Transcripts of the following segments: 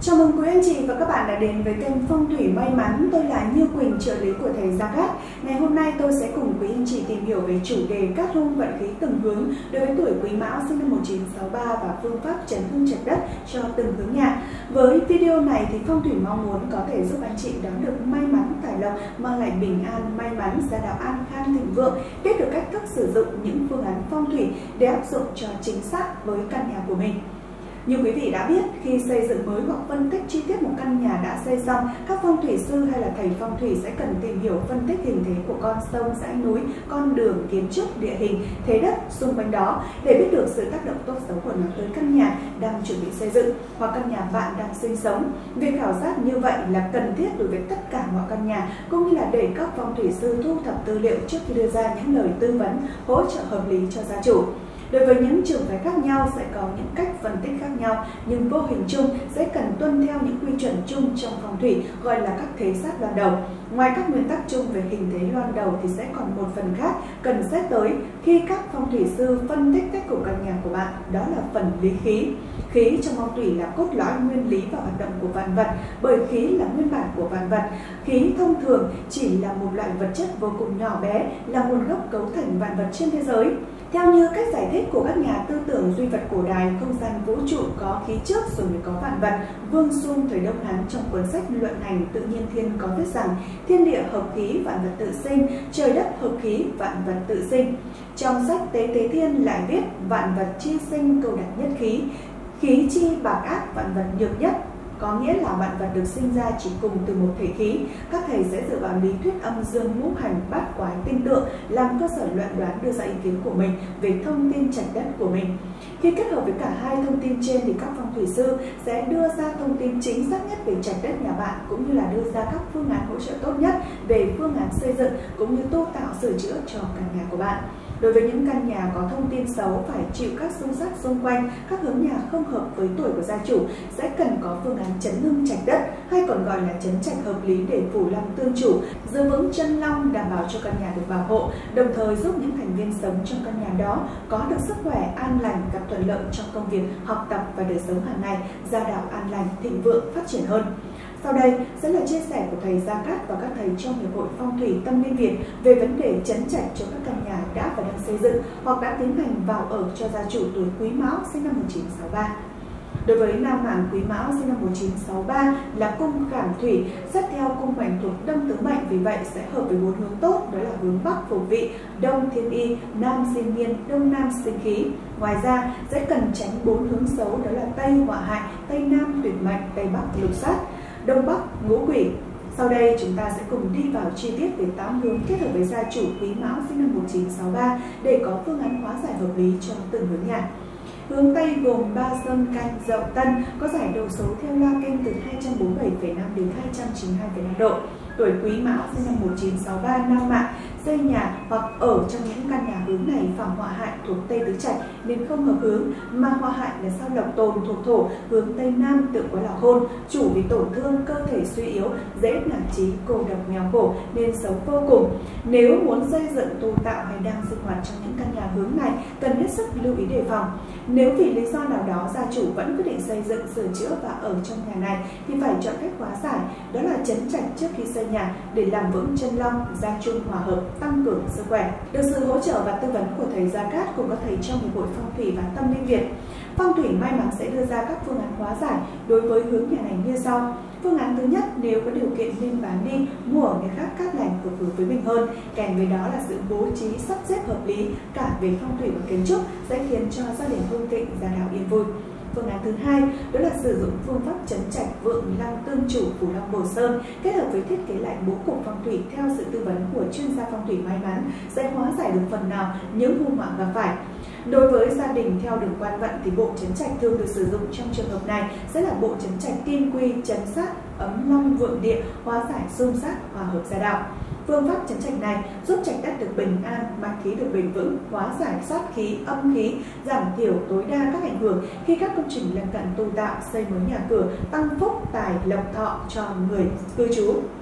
Chào mừng quý anh chị và các bạn đã đến với kênh Phong thủy may mắn. Tôi là Như Quỳnh, trợ lý của thầy Gia Cát. Ngày hôm nay tôi sẽ cùng quý anh chị tìm hiểu về chủ đề cát hung vận khí từng hướng đối với tuổi Quý Mão sinh năm 1963 và phương pháp chấn hung trạch đất cho từng hướng nhà. Với video này thì Phong thủy mong muốn có thể giúp anh chị đón được may mắn, tài lộc, mang lại bình an, may mắn, gia đạo an khang thịnh vượng, biết được cách thức sử dụng những phương án phong thủy để áp dụng cho chính xác với căn nhà của mình. Như quý vị đã biết, khi xây dựng mới hoặc phân tích chi tiết một căn nhà đã xây xong, các phong thủy sư hay là thầy phong thủy sẽ cần tìm hiểu phân tích hình thế của con sông, dãy núi, con đường, kiến trúc, địa hình, thế đất xung quanh đó để biết được sự tác động tốt xấu của nó tới căn nhà đang chuẩn bị xây dựng hoặc căn nhà bạn đang sinh sống. Việc khảo sát như vậy là cần thiết đối với tất cả mọi căn nhà, cũng như là để các phong thủy sư thu thập tư liệu trước khi đưa ra những lời tư vấn hỗ trợ hợp lý cho gia chủ. Đối với những trường phái khác nhau sẽ có những cách phân tích khác nhau, nhưng vô hình chung sẽ cần tuân theo những quy chuẩn chung trong phong thủy gọi là các thế sát loan đầu. Ngoài các nguyên tắc chung về hình thế loan đầu thì sẽ còn một phần khác cần xét tới khi các phong thủy sư phân tích cách của căn nhà của bạn, đó là phần lý khí. Khí trong phong thủy là cốt lõi nguyên lý và hoạt động của vạn vật, bởi khí là nguyên bản của vạn vật. Khí thông thường chỉ là một loại vật chất vô cùng nhỏ bé, là nguồn gốc cấu thành vạn vật trên thế giới. Theo như cách giải thích của các nhà tư tưởng duy vật cổ đại, không gian vũ trụ có khí trước rồi mới có vạn vật. Vương Xuân thời Đông Hán trong cuốn sách Luận Hành Tự Nhiên Thiên có viết rằng thiên địa hợp khí, vạn vật tự sinh, trời đất hợp khí, vạn vật tự sinh. Trong sách Tế Tế Thiên lại viết vạn vật chi sinh cầu đạt nhất khí, khí chi bạc ác, vạn vật nhược nhất. Có nghĩa là vạn vật được sinh ra chỉ cùng từ một thể khí. Các thầy sẽ dựa vào lý thuyết âm dương ngũ hành bát quái tinh tượng làm cơ sở luận đoán đưa ra ý kiến của mình về thông tin trạch đất của mình. Khi kết hợp với cả hai thông tin trên thì các phong thủy sư sẽ đưa ra thông tin chính xác nhất về trạch đất nhà bạn, cũng như là đưa ra các phương án hỗ trợ tốt nhất về phương án xây dựng cũng như tu tạo sửa chữa cho căn nhà của bạn. Đối với những căn nhà có thông tin xấu phải chịu các xung sát xung quanh, các hướng nhà không hợp với tuổi của gia chủ sẽ cần có phương án chấn hưng trạch đất, hay còn gọi là chấn trạch hợp lý để phủ long tương chủ, giữ vững chân long, đảm bảo cho căn nhà được bảo hộ, đồng thời giúp những thành viên sống trong căn nhà đó có được sức khỏe an lành, gặp thuận lợi trong công việc, học tập và đời sống hàng ngày, gia đạo an lành, thịnh vượng, phát triển hơn. Sau đây sẽ là chia sẻ của thầy Gia Cát và các thầy trong Hiệp hội Phong thủy Tâm Linh Việt về vấn đề chấn trạch cho các căn nhà đã và đang xây dựng hoặc đã tiến hành vào ở cho gia chủ tuổi Quý Mão sinh năm 1963. Đối với nam mạng Quý Mão sinh năm 1963 là cung Khảm Thủy, xét theo cung mệnh thuộc Đông Tứ Mệnh, vì vậy sẽ hợp với bốn hướng tốt, đó là hướng Bắc Phục Vị, Đông Thiên Y, Nam Diên Niên, Đông Nam Sinh Khí. Ngoài ra sẽ cần tránh bốn hướng xấu, đó là Tây Họa Hại, Tây Nam Tuyệt Mệnh, Tây Bắc Lục Sát, Đông Bắc Ngũ Quỷ. Sau đây chúng ta sẽ cùng đi vào chi tiết về 8 hướng kết hợp với gia chủ Quý Mão sinh năm 1963 để có phương án hóa giải hợp lý cho từng hướng nhà. Hướng Tây gồm Ba Sơn, Canh, Dậu, Tân, có giải đầu số theo la kinh từ 247,5 đến 292,5 độ. Tuổi Quý Mão sinh năm 1963 nam mạng xây nhà hoặc ở trong những căn nhà hướng này phạm họa hại thuộc Tây Tứ Trạch nên không hợp hướng, mà họa hại là sao Lộc Tồn thuộc thổ, hướng Tây Nam tượng có là hôn, chủ vì tổn thương, cơ thể suy yếu, dễ nản trí, cô độc nghèo khổ nên xấu vô cùng. Nếu muốn xây dựng, tu tạo hay đang sinh hoạt trong những căn nhà hướng này cần hết sức lưu ý đề phòng. Nếu vì lý do nào đó gia chủ vẫn quyết định xây dựng, sửa chữa và ở trong nhà này thì phải chọn cách hóa giải, đó là chấn trạch trước khi xây nhà để làm vững chân long, gia chung hòa hợp, tăng cường sức khỏe. Được sự hỗ trợ và tư vấn của thầy Gia Cát cùng các thầy trong Hiệp hội Phong thủy và Tâm Linh Việt, Phong thủy may mắn sẽ đưa ra các phương án hóa giải đối với hướng nhà này như sau. Phương án thứ nhất, nếu có điều kiện nên bán đi, mua ở nơi khác cát lành phù hợp với mình hơn, kèm với đó là sự bố trí sắp xếp hợp lý cả về phong thủy và kiến trúc sẽ khiến cho gia đình hưng thịnh, gia đạo yên vui. Phương án thứ hai, đó là sử dụng phương pháp chấn trạch vượng long tương chủ phủ long bồ sơn kết hợp với thiết kế lại bố cục phong thủy theo sự tư vấn của chuyên gia phong thủy may mắn sẽ hóa giải được phần nào những hung họa gặp phải. Đối với gia đình theo đường quan vận thì bộ chấn trạch thường được sử dụng trong trường hợp này sẽ là bộ chấn trạch kim quy, chấn sát, ấm long vượng địa, hóa giải xung sát, hòa hợp gia đạo. Phương pháp chấn trạch này giúp trạch đất được bình an, mạch khí được bền vững, hóa giải sát khí, âm khí, giảm thiểu tối đa các ảnh hưởng khi các công trình lân cận tu tạo, xây mới nhà cửa, tăng phúc, tài, lộc thọ cho người cư trú.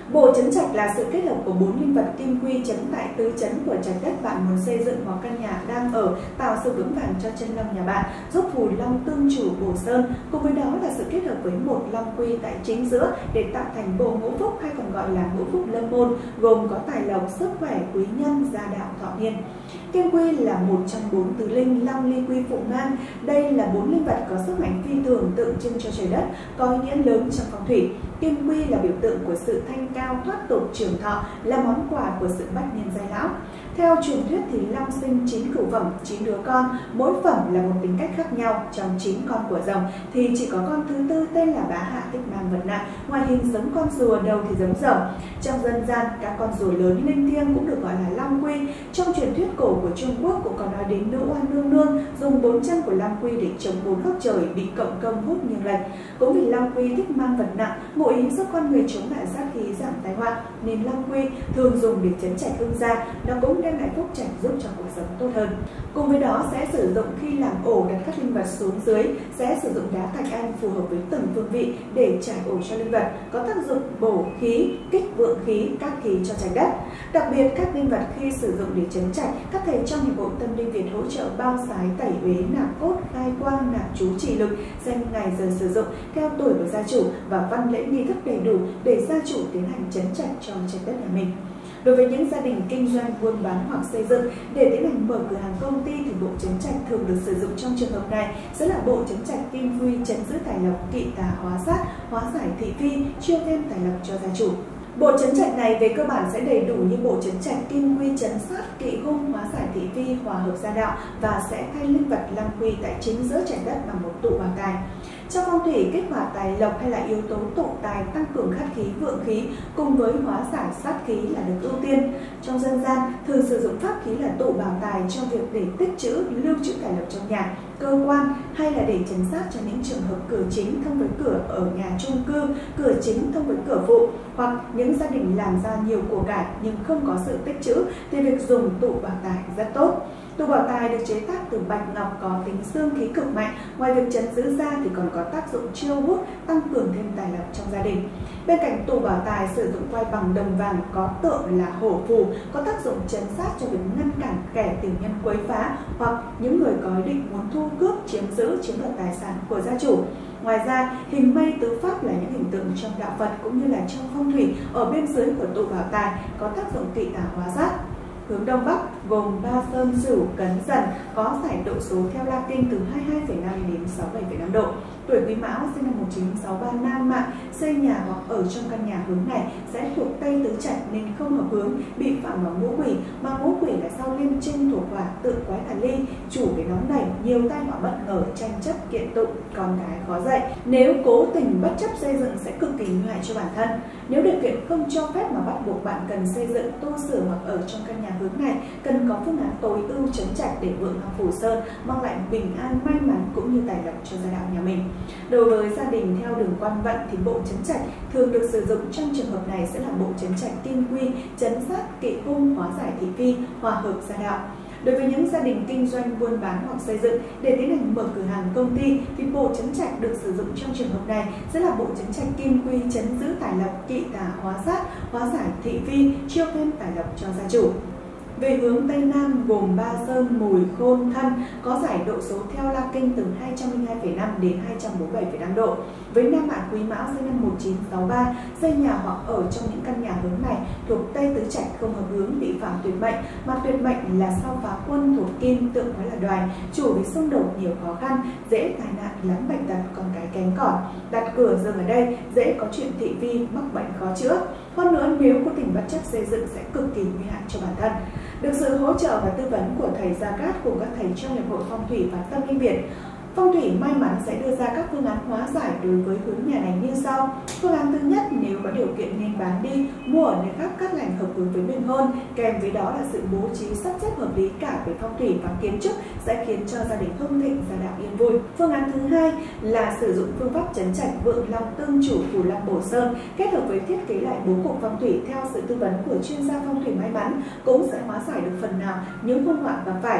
Bộ chấn trạch là sự kết hợp của 4 linh vật kim quy chấn tại tứ chấn của trạch đất bạn muốn xây dựng hoặc căn nhà đang ở, tạo sự vững vàng cho chân long nhà bạn, giúp phù long tương chủ bổ sơn. Cùng với đó là sự kết hợp với một long quy tại chính giữa để tạo thành bộ ngũ phúc hay còn gọi là ngũ phúc lâm môn, gồm có tài lộc, sức khỏe, quý nhân, gia đạo, thọ niên. Kim quy là một trong 4 tứ linh long ly quy phụ mang. Đây là 4 linh vật có sức mạnh phi thường tượng trưng cho trời đất, có ý nghĩa lớn trong phong thủy. Kim quy là biểu tượng của sự thanh cao, thoát tục, trường thọ, là món quà của sự bách niên giai lão. Theo truyền thuyết thì long sinh 9 cửu phẩm, 9 đứa con, mỗi phẩm là một tính cách khác nhau. Trong 9 con của rồng thì chỉ có con thứ tư tên là Bá Hạ thích mang vật nặng, ngoài hình giống con rùa, đầu thì giống rồng. Trong dân gian, các con rùa lớn linh thiêng cũng được gọi là long quy. Trong truyền thuyết cổ của Trung Quốc cũng có nói đến nữ oan nương nương dùng 4 chân của long quy để chống 4 góc trời bị cộng công hút nghiêng lệch. Cũng vì long quy thích mang vật nặng, ngụ ý giúp con người chống lại sát khí, giảm tai họa, nên long quy thường dùng để trấn trạch hương gia. Nó cũng đem lại phúc trạch, giúp cho cuộc sống tốt hơn. Cùng với đó sẽ sử dụng khi làm ổ đặt các linh vật xuống dưới, sẽ sử dụng đá thạch anh phù hợp với từng phương vị để trải ổ cho linh vật, có tác dụng bổ khí, kích vượng khí, cát khí cho trạch đất. Đặc biệt các linh vật khi sử dụng để trấn trạch, các thầy trong hiệp hội Tâm Linh Việt hỗ trợ bao sái, tẩy uế, nạp cốt, khai quang, nạp chú chỉ lực, xem ngày giờ sử dụng theo tuổi của gia chủ và văn lễ nghi thức đầy đủ để gia chủ tiến hành trấn trạch cho trạch đất nhà mình. Đối với những gia đình kinh doanh, buôn bán hoặc xây dựng để tiến hành mở cửa hàng công ty thì bộ trấn trạch thường được sử dụng trong trường hợp này sẽ là bộ trấn trạch kim quy trấn giữ tài lộc, kỵ tà hóa sát, hóa giải thị phi, chiêu thêm tài lộc cho gia chủ. Bộ trấn trạch này về cơ bản sẽ đầy đủ như bộ trấn trạch kim quy trấn sát, kỵ hung, hóa giải thị phi, hòa hợp gia đạo và sẽ thay linh vật long quy tại chính giữa trạch đất bằng một tụ bảo tài. Trong phong thủy, kích hoạt tài lộc hay là yếu tố tụ tài, tăng cường khát khí, vượng khí cùng với hóa giải sát khí là được ưu tiên. Trong dân gian thường sử dụng pháp khí là tụ bảo tài cho việc để tích trữ, lưu trữ tài lộc trong nhà, cơ quan hay là để trấn sát cho những trường hợp cửa chính thông với cửa ở nhà chung cư, cửa chính thông với cửa phụ, hoặc những gia đình làm ra nhiều của cải nhưng không có sự tích trữ thì việc dùng tụ bảo tài rất tốt. Tụ bảo tài được chế tác từ bạch ngọc có tính xương khí cực mạnh, ngoài việc trấn giữ ra thì còn có tác dụng chiêu hút, tăng cường thêm tài lộc trong gia đình. Bên cạnh tụ bảo tài sử dụng quai bằng đồng vàng có tượng là hổ phù, có tác dụng trấn sát cho việc ngăn cản kẻ tiểu nhân quấy phá hoặc những người có ý định muốn thu cướp, chiếm đoạt tài sản của gia chủ. Ngoài ra, hình mây tứ pháp là những hình tượng trong đạo Phật cũng như là trong phong thủy ở bên dưới của tụ bảo tài có tác dụng kỵ tà hóa sát. Hướng Đông Bắc gồm Ba Sơn, Sửu, Cấn, Dần, có giải độ số theo Latin từ 22,5 đến 67,5 độ. Tuổi Quý Mão sinh năm 1963 nam mạng, xây nhà hoặc ở trong căn nhà hướng này sẽ thuộc Tây Tứ Trạch nên không hợp hướng, bị phạm vào ngũ quỷ, mà ngũ quỷ là sao Liêm Trinh thuộc hỏa, tự quái tà ly, chủ về nóng nảy, nhiều tai họa bất ngờ, tranh chấp, kiện tụng, con cái khó dạy. Nếu cố tình bất chấp xây dựng sẽ cực kỳ nguy hại cho bản thân. Nếu điều kiện không cho phép mà bắt buộc bạn cần xây dựng, tu sửa hoặc ở trong căn nhà hướng này, cần có phương án tối ưu trấn trạch để vượng long phủ sơn, mang lại bình an, may mắn cũng như tài lộc cho gia đạo nhà mình. Đối với gia đình theo đường quan vận thì bộ trấn trạch thường được sử dụng trong trường hợp này sẽ là bộ trấn trạch kim quy, trấn sát, kỵ hung, hóa giải thị phi, hòa hợp gia đạo. Đối với những gia đình kinh doanh, buôn bán hoặc xây dựng để tiến hành mở cửa hàng công ty thì bộ trấn trạch được sử dụng trong trường hợp này sẽ là bộ trấn trạch kim quy trấn giữ tài lộc, kỵ tà hóa sát, hóa giải thị phi, chiêu thêm tài lộc cho gia chủ. Về hướng Tây Nam gồm Ba Sơn, Mùi, Khôn, Thân, có giải độ số theo La Kinh từ 202,5 đến 247,5 độ. Với nam mạng Quý Mão sinh năm 1963, xây nhà hoặc ở trong những căn nhà hướng này thuộc Tây Tứ Trạch không hợp hướng, bị phạm tuyệt mệnh, mà tuyệt mệnh là sao phá quân thuộc Kim, tượng quái là Đoài, chủ với xung đột nhiều khó khăn, dễ tai nạn, lắm bệnh tật, con cái kén cỏi. Đặt cửa giường ở đây dễ có chuyện thị phi, mắc bệnh khó chữa. Hơn nữa, nếu có tình bất chấp xây dựng sẽ cực kỳ nguy hại cho bản thân. Được sự hỗ trợ và tư vấn của thầy Gia Cát cùng các thầy trong Hiệp hội Phong thủy và Tâm Linh Việt, Phong thủy may mắn sẽ đưa ra các phương án hóa giải đối với hướng nhà này như sau. Phương án thứ nhất, nếu có điều kiện nên bán đi, mua ở nơi khác cát lành hợp hướng với mình hơn, kèm với đó là sự bố trí sắp xếp hợp lý cả về phong thủy và kiến trúc sẽ khiến cho gia đình hưng thịnh, gia đạo yên vui. Phương án thứ hai là sử dụng phương pháp trấn trạch vượng long tương chủ phù long bổ sơn, kết hợp với thiết kế lại bố cục phong thủy theo sự tư vấn của chuyên gia phong thủy may mắn cũng sẽ hóa giải được phần nào những hung họa gặp phải.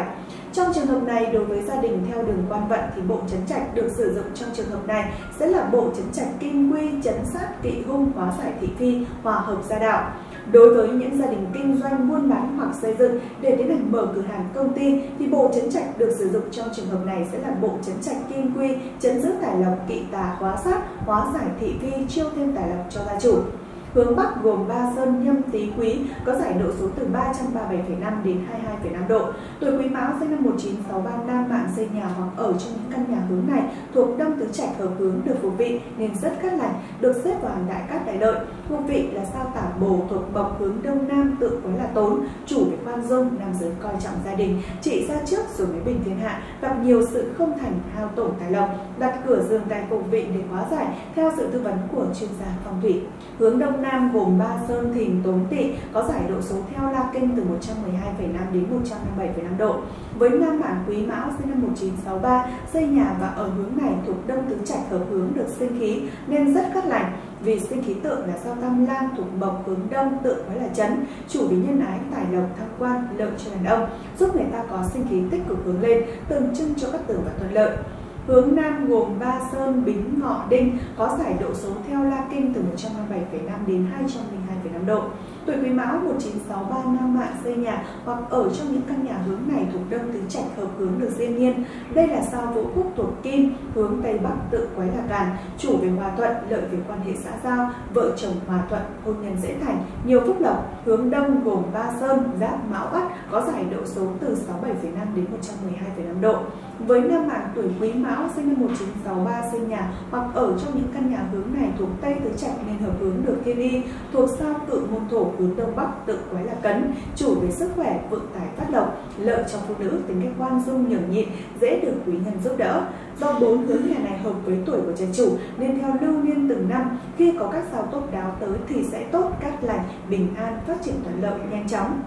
Trong trường hợp này, đối với gia đình theo đường quan vận thì bộ chấn trạch được sử dụng trong trường hợp này sẽ là bộ chấn trạch kim quy, chấn sát, kỵ hung, hóa giải thị phi, hòa hợp gia đạo. Đối với những gia đình kinh doanh, buôn bán hoặc xây dựng để tiến hành mở cửa hàng công ty thì bộ chấn trạch được sử dụng trong trường hợp này sẽ là bộ chấn trạch kim quy, chấn giữ tài lộc, kỵ tà, hóa sát, hóa giải thị phi, chiêu thêm tài lộc cho gia chủ. Hướng Bắc gồm Ba Sơn, Nhâm, Tý, Quý, có giải độ số từ 337,5 đến 22,5 độ. Tuổi Quý Mão sinh năm 1963, nam mạng, xây nhà hoặc ở trong những căn nhà hướng này thuộc Đông Tứ Trạch hợp hướng, được phục vị nên rất cát lành, được xếp vào hàng đại cát đại lợi. Phục vị là sao Tả Bổ thuộc Mộc hướng Đông Nam, tự quái là Tốn, chủ về khoan dung, nam giới coi trọng gia đình, trị ra trước rồi mới bình thiên hạ, gặp nhiều sự không thành, hao tổn tài lộc, đặt cửa giường tài phục vị để hóa giải theo sự tư vấn của chuyên gia phong thủy. Hướng Đông Nam gồm Ba Sơn, Thìn, Tốn, Tỵ, có giải độ số theo La Kinh từ 112,5 đến 157,5 độ. Với nam mạng Quý Mão sinh năm 1963, xây nhà và ở hướng này thuộc Đông Tứ Trạch hợp hướng, được sinh khí nên rất cát lành. Vì sinh khí tượng là sao Tam Lang thuộc Mộc hướng Đông, tự quái là Chấn, chủ về nhân ái, tài lộc, thăng quan, lợi cho đàn ông, giúp người ta có sinh khí tích cực hướng lên, tượng trưng cho các tường và thuận lợi. Hướng Nam gồm Ba Sơn, Bính, Ngọ, Đinh, có giải độ số theo La Kinh từ 157,5 đến 202,5 độ. Tuổi Quý Mão 1963, nam mạng, xây nhà hoặc ở trong những căn nhà hướng này thuộc Đông Tứ Trạch hợp hướng, được diên niên. Đây là sao Vũ Khúc thuộc Kim, hướng Tây Bắc, tự quái là Càn, chủ về hòa thuận, lợi về quan hệ xã giao, vợ chồng hòa thuận, hôn nhân dễ thành, nhiều phúc lộc. Hướng Đông gồm Ba Sơn, Giáp, Mão, Ất, có giải độ số từ 67,5 đến 112,5 độ. Với nam mạng tuổi Quý Mão sinh năm 1963, xây nhà hoặc ở trong những căn nhà hướng này thuộc Tây Tứ Trạch nên hợp hướng, được thiên y, thuộc sao Cự Môn Thổ hướng Đông Bắc, tự quái là Cấn, chủ về sức khỏe, vượng tài, phát lộc, lợi cho phụ nữ, tính cách khoan dung, nhường nhịn, dễ được quý nhân giúp đỡ. Do 4 hướng nhà này hợp với tuổi của trái chủ nên theo lưu niên từng năm, khi có các sao tốt đáo tới thì sẽ tốt, cát lành, bình an, phát triển thuận lợi, nhanh chóng.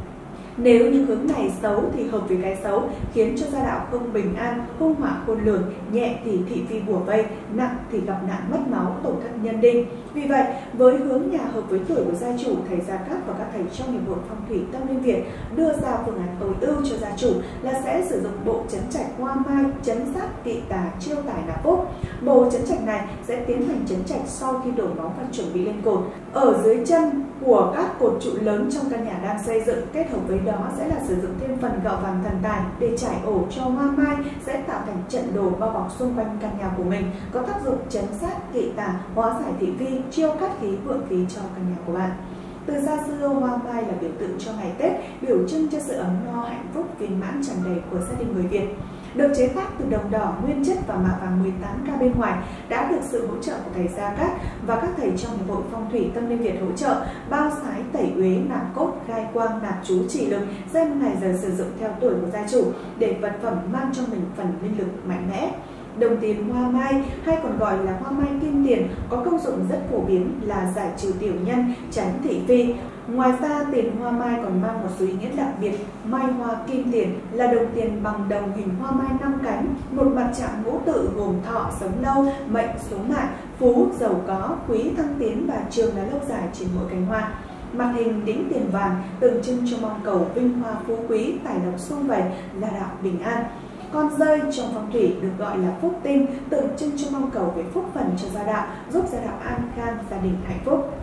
Nếu những hướng này xấu thì hợp với cái xấu, khiến cho gia đạo không bình an, hung họa khôn lường, nhẹ thì thị phi bủa vây, nặng thì gặp nạn mất máu, tổn thất nhân đinh. Vì vậy, với hướng nhà hợp với tuổi của gia chủ, thầy Gia Cát và các thầy trong nghiệp hội phong thủy Tâm Linh Việt đưa ra phương án tối ưu cho gia chủ là sẽ sử dụng bộ chấn trạch Hoa Mai, chấn sát, kỵ tà, chiêu tài nạp phúc. Bộ chấn trạch này sẽ tiến hành chấn trạch sau khi đổ móng và chuẩn bị lên cột. Ở dưới chân của các cột trụ lớn trong căn nhà đang xây dựng, kết hợp với đó sẽ là sử dụng thêm phần gạo vàng thần tài để trải ổ cho hoa mai, sẽ tạo thành trận đồ bao bọc xung quanh căn nhà của mình, có tác dụng chấn sát, kỵ tà, hóa giải thị phi, chiêu cát khí, vượng khí cho căn nhà của bạn. Từ xa xưa, hoa mai là biểu tượng cho ngày Tết, biểu trưng cho sự ấm no, hạnh phúc, viên mãn tràn đầy của gia đình người Việt. Được chế tác từ đồng đỏ nguyên chất và mạ vàng 18K bên ngoài, đã được sự hỗ trợ của thầy Gia Cát và các thầy trong hiệp hội phong thủy Tâm Linh Việt hỗ trợ bao sái, tẩy uế, nạp cốt, khai quang, nạp chú, chỉ lực, xem ngày giờ sử dụng theo tuổi của gia chủ để vật phẩm mang trong mình phần linh lực mạnh mẽ. Đồng tiền hoa mai hay còn gọi là hoa mai kim tiền có công dụng rất phổ biến là giải trừ tiểu nhân, tránh thị phi. Ngoài ra, tiền hoa mai còn mang một số ý nghĩa đặc biệt. Mai hoa kim tiền là đồng tiền bằng đồng hình hoa mai 5 cánh, một mặt chạm ngũ tự gồm thọ, sống lâu, mệnh, số mạng, phú, giàu có, quý, thăng tiến và trường là lâu dài trên mỗi cánh hoa. Mặt hình đĩnh tiền vàng tượng trưng cho mong cầu vinh hoa phú quý, tài lộc sum vầy, gia đạo bình an. Con dơi trong phong thủy được gọi là phúc tinh, tượng trưng cho mong cầu về phúc phần cho gia đạo, giúp gia đạo an khang, gia đình hạnh phúc.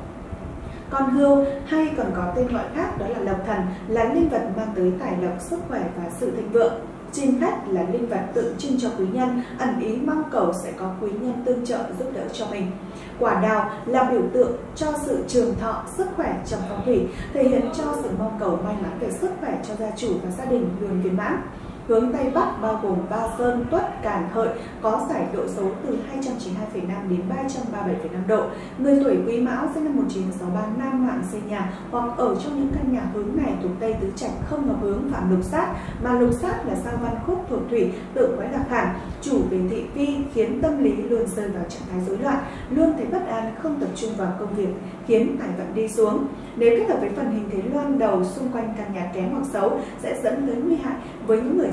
Con hươu hay còn có tên gọi khác đó là lộc thần, là linh vật mang tới tài lộc, sức khỏe và sự thịnh vượng. Chim khách là linh vật tượng trưng cho quý nhân, ẩn ý mong cầu sẽ có quý nhân tương trợ giúp đỡ cho mình. Quả đào là biểu tượng cho sự trường thọ, sức khỏe trong phong thủy, thể hiện cho sự mong cầu may mắn về sức khỏe cho gia chủ và gia đình luôn viên mãn. Hướng Tây Bắc bao gồm Ba Sơn, Tuất, Càn, Hợi, có giải độ số từ 292,5 đến 337,5 độ. Người tuổi Quý Mão sinh năm 1963, nam mạng, xây nhà hoặc ở trong những căn nhà hướng này thuộc Tây Tứ Trạch không hợp hướng, phạm lục sát, mà lục sát là sao Văn Khúc thuộc thủy, tự quái là Khảm, chủ về thị phi, khiến tâm lý luôn rơi vào trạng thái rối loạn, luôn thấy bất an, không tập trung vào công việc, khiến tài vận đi xuống. Nếu kết hợp với phần hình thế loan đầu xung quanh căn nhà kém hoặc xấu sẽ dẫn tới nguy hại với những người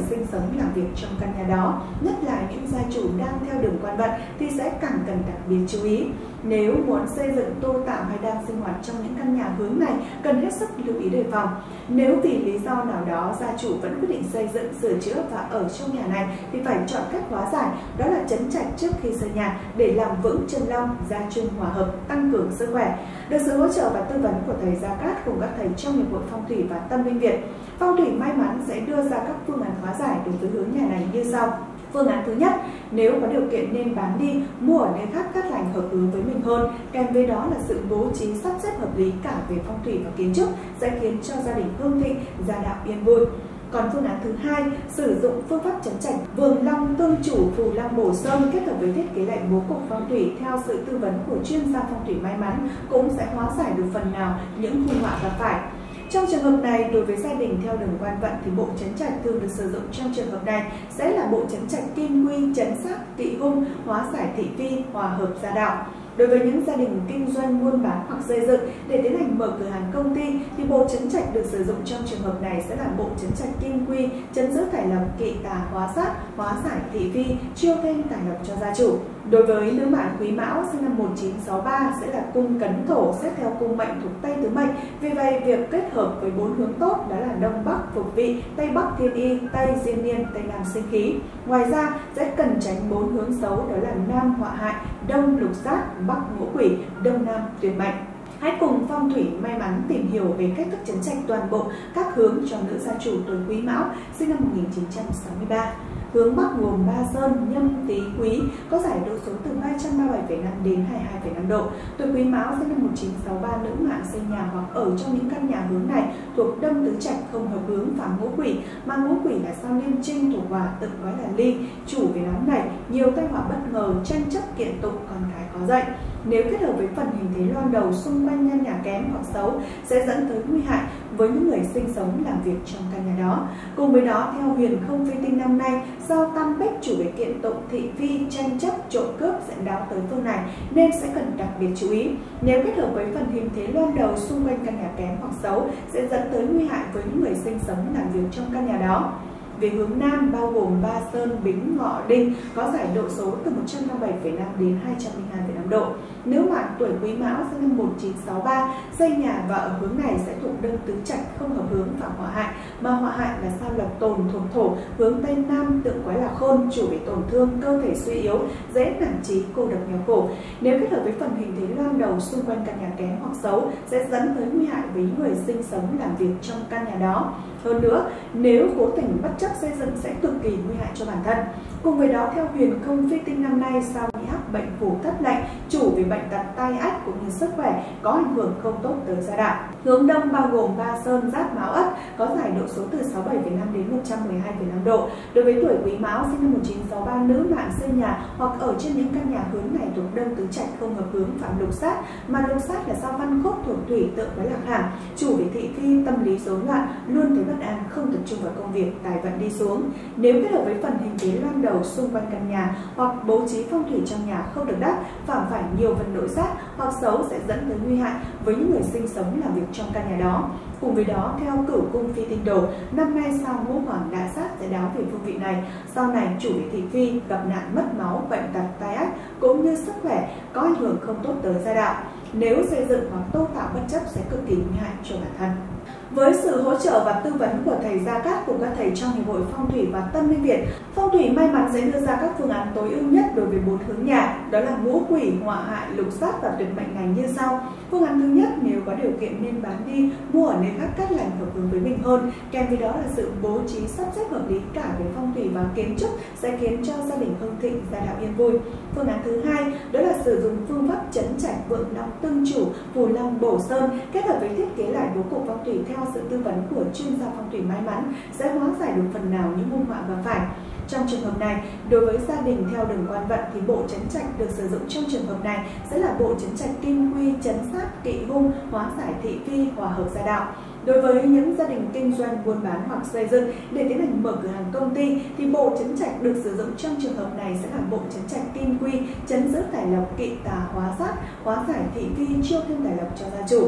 sinh sống làm việc trong căn nhà đó, nhất là những gia chủ đang theo đường quan vận thì sẽ càng cần đặc biệt chú ý. Nếu muốn xây dựng, tu tạo hay đang sinh hoạt trong những căn nhà hướng này, cần hết sức lưu ý đề phòng. Nếu vì lý do nào đó gia chủ vẫn quyết định xây dựng, sửa chữa và ở trong nhà này thì phải chọn cách hóa giải, đó là trấn trạch trước khi xây nhà để làm vững chân long, gia chung hòa hợp, tăng cường sức khỏe. Được sự hỗ trợ và tư vấn của thầy Gia Cát cùng các thầy trong Hiệp hội Phong thủy và Tâm linh Việt, Phong thủy may mắn sẽ đưa ra các phương án hóa giải đối với hướng nhà này như sau. Phương án thứ nhất, nếu có điều kiện nên bán đi, mua ở nơi khác cát lành hợp hướng với mình hơn, kèm với đó là sự bố trí sắp xếp hợp lý cả về phong thủy và kiến trúc sẽ khiến cho gia đình hưng thịnh, gia đạo yên vui. Còn phương án thứ hai, sử dụng phương pháp trấn trạch vườn long tương chủ phù long bổ sơn kết hợp với thiết kế lại bố cục phong thủy theo sự tư vấn của chuyên gia phong thủy may mắn cũng sẽ hóa giải được phần nào những hung họa gặp phải. Trong trường hợp này, đối với gia đình theo đường quan vận thì bộ trấn trạch thường được sử dụng trong trường hợp này sẽ là bộ trấn trạch kim quy, trấn sát, kỵ hung, hóa giải thị phi, hòa hợp gia đạo. Đối với những gia đình kinh doanh, buôn bán hoặc xây dựng để tiến hành mở cửa hàng công ty thì bộ trấn trạch được sử dụng trong trường hợp này sẽ là bộ trấn trạch kim quy, trấn giữ tài lộc, kỵ tà, hóa sát, hóa giải thị phi, chiêu thêm tài lộc cho gia chủ. Đối với nữ mạng Quý Mão sinh năm 1963 sẽ là cung cấn thổ xếp theo cung mệnh thuộc Tây tứ mệnh. Vì vậy, việc kết hợp với 4 hướng tốt đó là Đông Bắc phục vị, Tây Bắc thiên y, Tây diên niên, Tây Nam sinh khí. Ngoài ra, sẽ cần tránh 4 hướng xấu đó là Nam họa hại, Đông lục sát, Bắc ngũ quỷ, Đông Nam tuyệt mệnh. Hãy cùng Phong thủy may mắn tìm hiểu về cách thức trấn trạch toàn bộ các hướng cho nữ gia chủ tuổi Quý Mão sinh năm 1963. Hướng Bắc gồm Ba Sơn, Nhâm, Tý, Quý, có giải độ số từ 337,5 đến 22,5 độ. Tuổi Quý Mão sinh năm 1963 nữ mạng xây nhà hoặc ở trong những căn nhà hướng này thuộc Đông Tứ Trạch không hợp hướng phạm ngũ quỷ, mà ngũ quỷ là sao Liên Trinh thuộc Hỏa, tự gọi là Ly. Chủ về nhóm này nhiều tai họa bất ngờ, tranh chấp kiện tụng, con cái có dạy. Nếu kết hợp với phần hình thế loan đầu xung quanh căn nhà kém hoặc xấu sẽ dẫn tới nguy hại với những người sinh sống làm việc trong căn nhà đó. Cùng với đó, theo huyền không phi tinh năm nay, do tam bích chủ về kiện tụng, thị phi, tranh chấp, trộm cướp sẽ đáo tới phương này nên sẽ cần đặc biệt chú ý. Nếu kết hợp với phần hình thế loan đầu xung quanh căn nhà kém hoặc xấu sẽ dẫn tới nguy hại với những người sinh sống làm việc trong căn nhà đó. Về hướng Nam bao gồm Ba Sơn, Bính, Ngọ, Đinh có giải độ số từ 157,5 đến 202,5 độ. Nữ mạng tuổi Quý Mão sinh năm 1963 xây nhà và ở hướng này sẽ thuộc Đông Tứ Trạch không hợp hướng phạm họa hại, mà họa hại là sao Lộc Tồn thuộc Thổ, hướng Tây Nam tượng quái là Khôn, chủ về tổn thương, cơ thể suy yếu, dễ nản chí, cô độc nghèo khổ. Nếu kết hợp với phần hình thế loan đầu xung quanh căn nhà kém hoặc xấu sẽ dẫn tới nguy hại với những người sinh sống làm việc trong căn nhà đó. Hơn nữa, nếu cố tình bất chấp xây dựng sẽ cực kỳ nguy hại cho bản thân. Cùng với đó, theo huyền không phi tinh năm nay, sao Nhĩ Hắc bệnh phủ thất lệnh, chủ về bệnh tật tai ách cũng như sức khỏe có ảnh hưởng không tốt tới gia đạo. Hướng Đông bao gồm Ba Sơn, Giáp, Mão, Ất có giải độ số từ 67,5 đến 112,5 độ. Đối với tuổi Quý Mão sinh năm 1963 nữ mạng xây nhà hoặc ở trên những căn nhà hướng này thuộc Đông Tứ Trạch không hợp hướng phạm lục sát, mà lục sát là sao Văn Khúc thuộc Thủy, tượng với Lạc Hàm, chủ về thị phi, tâm lý rối loạn, luôn thấy bất an, không tập trung vào công việc, tài vận đi xuống. Nếu kết hợp với phần hình thế loan đầu xung quanh căn nhà hoặc bố trí phong thủy trong nhà không được đắc, phạm phải nhiều phần nội sát hoặc xấu sẽ dẫn tới nguy hại với những người sinh sống làm việc trong căn nhà đó. Cùng với đó, theo cửu cung phi tinh đồ, năm nay sao Ngũ Hoàng đại sát sẽ đáo về phương vị này. Sau này chủ về thị phi gặp nạn mất máu, bệnh tật, tai ách cũng như sức khỏe có ảnh hưởng không tốt tới gia đạo. Nếu xây dựng hoặc tô tạo bất chấp sẽ cực kỳ nguy hại cho bản thân. Với sự hỗ trợ và tư vấn của thầy Gia Cát cùng các thầy trong Hiệp hội Phong thủy và Tâm linh Việt, Phong thủy may mắn sẽ đưa ra các phương án tối ưu nhất đối với 4 hướng nhà, đó là ngũ quỷ, họa hại, lục sát và tuyệt mệnh này như sau. Phương án thứ nhất, nếu có điều kiện nên bán đi, mua ở nơi khác cát lành hợp hướng với mình hơn, kèm với đó là sự bố trí sắp xếp hợp lý cả về phong thủy và kiến trúc sẽ khiến cho gia đình hưng thịnh, gia đạo yên vui. Phương án thứ hai, đó là sử dụng phương pháp trấn trạch vượng long tương chủ, phù long bổ sơn kết hợp với thiết kế lại bố cục phong thủy theo sự tư vấn của chuyên gia phong thủy may mắn sẽ hóa giải được phần nào những hung họa gặp phải. Trong trường hợp này, đối với gia đình theo đường quan vận thì bộ trấn trạch được sử dụng trong trường hợp này sẽ là bộ trấn trạch kim quy, trấn sát, kỵ hung, hóa giải thị phi, hòa hợp gia đạo. Đối với những gia đình kinh doanh, buôn bán hoặc xây dựng để tiến hành mở cửa hàng công ty thì bộ trấn trạch được sử dụng trong trường hợp này sẽ là bộ trấn trạch kim quy, trấn giữ tài lộc, kỵ tà, hóa sát, hóa giải thị phi, chiêu thêm tài lộc cho gia chủ.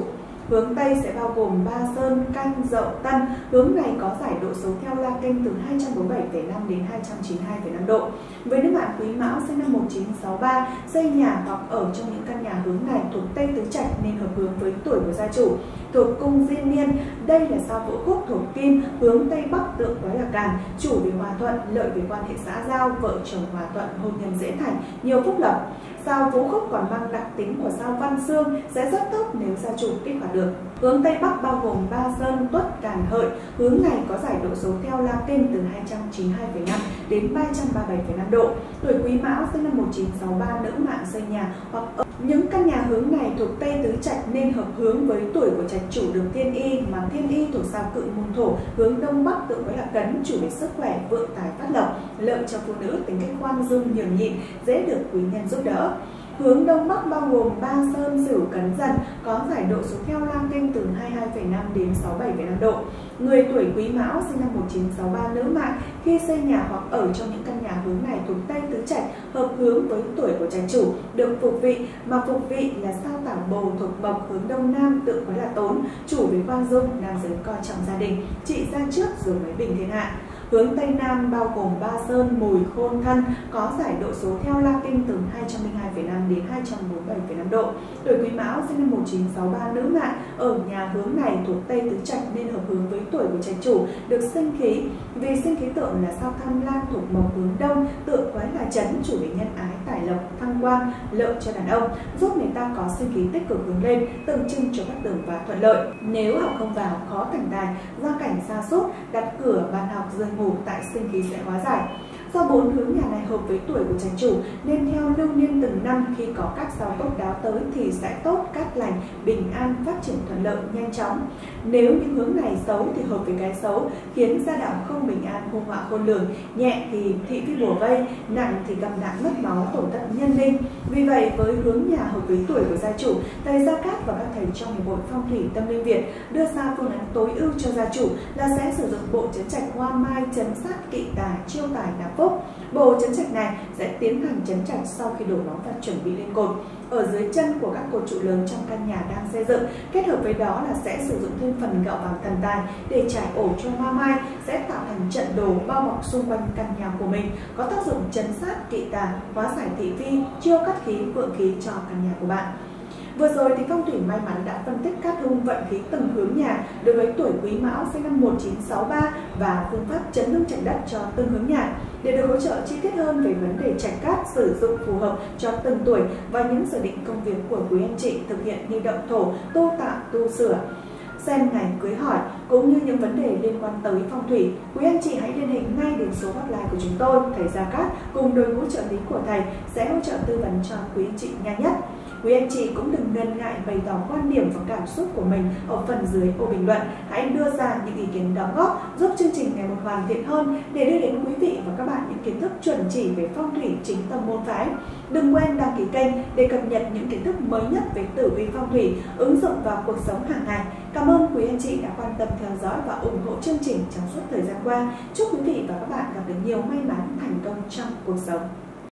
Hướng Tây sẽ bao gồm Ba Sơn, Canh, Dậu, Tân. Hướng này có giải độ số theo La Kinh từ 247,5 đến 292,5 độ. Với nước bạn Quý Mão sinh năm 1963, xây nhà hoặc ở trong những căn nhà hướng này thuộc Tây Tứ Trạch nên hợp hướng với tuổi của gia chủ. Thuộc cung Diên Niên, đây là sao Vũ Khúc thuộc Kim, hướng Tây Bắc tượng quái là Càn, chủ về hòa thuận, lợi về quan hệ xã giao, vợ chồng hòa thuận, hôn nhân dễ thành, nhiều phúc lộc. Sao Vũ Khúc còn mang đặc tính của sao Văn Xương, sẽ rất tốt nếu gia chủ kích hoạt được. Hướng Tây Bắc bao gồm Ba Sơn, Tuất, Càn, Hợi. Hướng này có giải độ số theo La Kinh từ 292,5 đến 337,5 độ. Tuổi Quý Mão sinh năm 1963, nữ mạng xây nhà hoặc ở những căn nhà hướng này thuộc Tây Tứ Trạch nên hợp hướng với tuổi của trạch chủ đường Thiên Y, mà Thiên Y thuộc sao Cự Môn Thổ, hướng Đông Bắc tượng với là Cấn, chủ về sức khỏe, vượng tài phát lộc, lợi cho phụ nữ, tính cách khoan dung nhường nhịn, dễ được quý nhân giúp đỡ. Hướng Đông Bắc bao gồm Ba Sơn, Sửu, Cấn, Dần, có giải độ số theo La Kinh từ 22,5 đến 67,5 độ. Người tuổi Quý Mão sinh năm 1963, nữ mạng, khi xây nhà hoặc ở trong những căn nhà hướng này thuộc Tây Tứ Trạch, hợp hướng với tuổi của trạch chủ, được phục vị, mà phục vị là sao Tảo Bồ thuộc Mộc, hướng Đông Nam, tượng với là Tốn, chủ về khoan dung, nam giới coi trọng gia đình, trị gia trước rồi mới bình thiên hạ. Hướng Tây Nam bao gồm Ba Sơn, Mùi, Khôn, Thân, có giải độ số theo La Kinh từ 202,5 đến 247,5 độ. Tuổi Quý Mão sinh năm 1963, nữ mạng, ở nhà hướng này thuộc Tây Tứ Trạch nên hợp hướng với tuổi của trạch chủ, được sinh khí. Vì sinh khí tượng là sao Tham Lang thuộc Mộc, hướng Đông, tượng quái là Chấn, chủ về nhân ái, tài lộc, thăng quan, lợi cho đàn ông, giúp người ta có sinh khí tích cực hướng lên, tượng trưng cho cát tường và thuận lợi. Nếu học không vào, khó thành tài, gia cảnh sa sút, đặt cửa bàn học giường ngủ tại sinh khí sẽ hóa giải. Do 4 hướng nhà này hợp với tuổi của trạch chủ nên theo lưu niên từng năm, khi có các sao tốt đáo tới thì sẽ tốt, cát lành, bình an, phát triển thuận lợi, nhanh chóng. Nếu những hướng này xấu thì hợp với cái xấu, khiến gia đạo không bình an, hung họa khôn lường, nhẹ thì thị phi bủa vây, nặng thì gặp nạn mất máu, tổn thất nhân linh. Vì vậy, với hướng nhà hợp với tuổi của gia chủ, thầy Gia Cát và các thầy trong hiệp hội Phong thủy Tâm Linh Việt đưa ra phương án tối ưu cho gia chủ là sẽ sử dụng bộ trấn trạch Hoa Mai chấn sát kỵ tà, chiêu tài nạp phúc. Bộ trấn trạch này sẽ tiến hành trấn trạch sau khi đổ móng và chuẩn bị lên cột. Ở dưới chân của các cột trụ lớn trong căn nhà đang xây dựng, kết hợp với đó là sẽ sử dụng thêm phần gạo vàng thần tài để trải ổ cho hoa mai, sẽ tạo thành trận đồ bao bọc xung quanh căn nhà của mình, có tác dụng trấn sát kỵ tà, hóa giải thị phi, chiêu cát khí, vượng khí cho căn nhà của bạn. Vừa rồi thì Phong thủy may mắn đã phân tích cát hung vận khí từng hướng nhà đối với tuổi Quý Mão sinh năm 1963 và phương pháp chấn hưng trạch đất cho từng hướng nhà. Để được hỗ trợ chi tiết hơn về vấn đề trạch cát sử dụng phù hợp cho từng tuổi và những dự định công việc của quý anh chị thực hiện như động thổ, tu tạo, tu sửa, xem ngày cưới hỏi cũng như những vấn đề liên quan tới phong thủy, quý anh chị hãy liên hệ ngay đến số hotline của chúng tôi, thầy Gia Cát cùng đội ngũ trợ lý của thầy sẽ hỗ trợ tư vấn cho quý anh chị nhanh nhất. Quý anh chị cũng đừng ngần ngại bày tỏ quan điểm và cảm xúc của mình ở phần dưới ô bình luận. Hãy đưa ra những ý kiến đóng góp giúp chương trình ngày một hoàn thiện hơn để đưa đến quý vị và các bạn những kiến thức chuẩn chỉ về phong thủy chính tông môn phái. Đừng quên đăng ký kênh để cập nhật những kiến thức mới nhất về tử vi phong thủy, ứng dụng vào cuộc sống hàng ngày. Cảm ơn quý anh chị đã quan tâm theo dõi và ủng hộ chương trình trong suốt thời gian qua. Chúc quý vị và các bạn gặp được nhiều may mắn, thành công trong cuộc sống.